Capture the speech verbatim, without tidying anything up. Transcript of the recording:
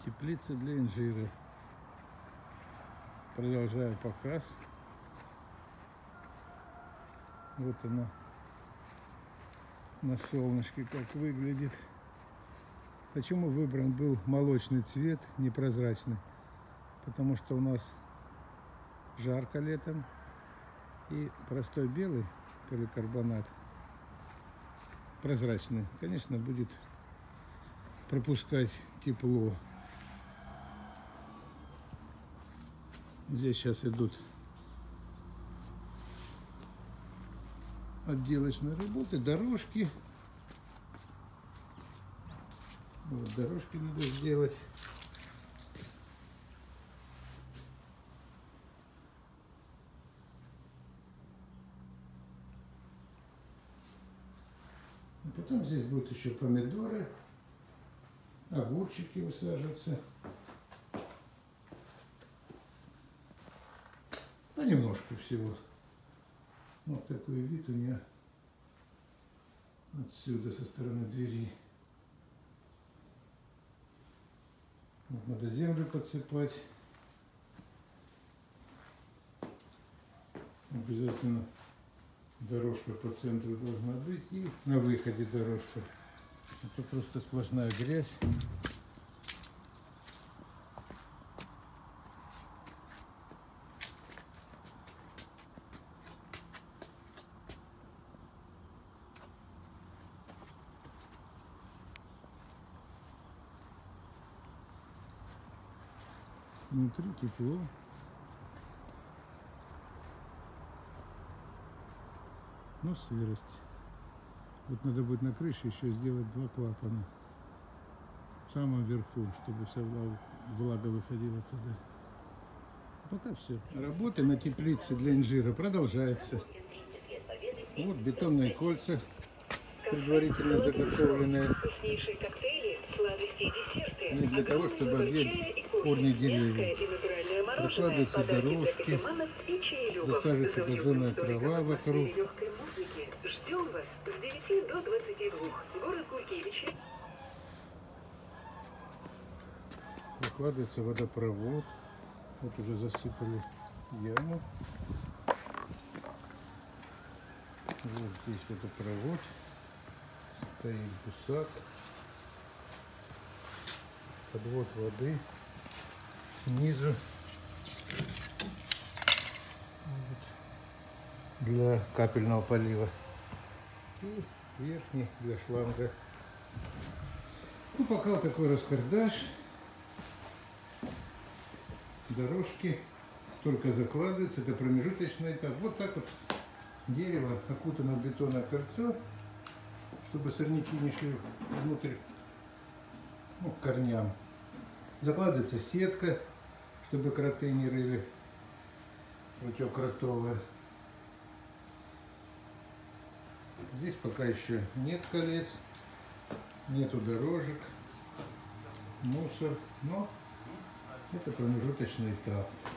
Теплица для инжира. Продолжаю показ. Вот она на солнышке как выглядит. Почему выбран был молочный цвет, непрозрачный? Потому что у нас жарко летом, и простой белый поликарбонат прозрачный, конечно, будет пропускать тепло. Здесь сейчас идут отделочные работы, дорожки. Вот, дорожки надо сделать. И потом здесь будут еще помидоры, огурчики высаживаться. Понемножку всего. Вот такой вид у меня отсюда, со стороны двери. Вот надо землю подсыпать. Обязательно дорожка по центру должна быть. И на выходе дорожка. Это просто сплошная грязь. Внутри тепло. Но сырость. Вот надо будет на крыше еще сделать два клапана. В самом верху, чтобы вся влага выходила туда. Пока все. Работа на теплице для инжира продолжается. Вот бетонные кольца, предварительно заготовленные. Не для того, чтобы объять корни деревьев. Прокладываются дорожки, засаживается газонная трава вокруг. Ждем вас с девяти до двадцати двух. Город Гулькевичи. Прокладывается водопровод. Вот уже засыпали яму. Вот здесь водопровод. Стоит гусак. Подвод воды снизу. Вот. Для капельного полива. И верхний для шланга. Ну, пока вот такой раскардаш. Дорожки только закладываются. Это промежуточный этап. Вот так вот дерево окутано в бетонное кольцо, чтобы сорняки не шли внутрь, ну, к корням. Закладывается сетка, чтобы кроты не рыли, противокротовая. Здесь пока еще нет колец, нету дорожек, мусор, но это промежуточный этап.